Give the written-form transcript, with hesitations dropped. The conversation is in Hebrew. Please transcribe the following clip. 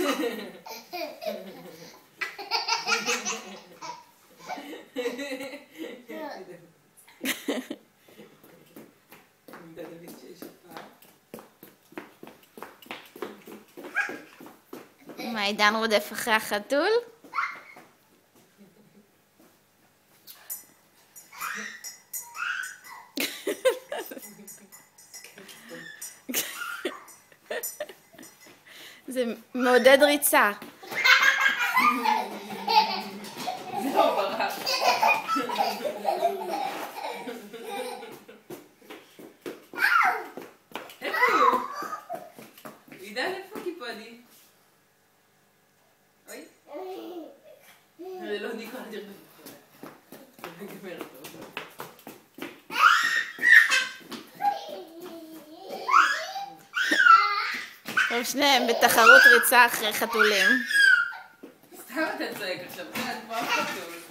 מה, עידן רודף אחרי החתול? זה מעודד ריצה. זהו, ברח. איפה הוא? עידן, איפה קיפודי? אוי? זה לא ניקול, תראה. זה גמר טוב. הם שניהם בתחרות ריצה אחרי חתולים. סתם אתה צועק עכשיו, זה כמו חתול.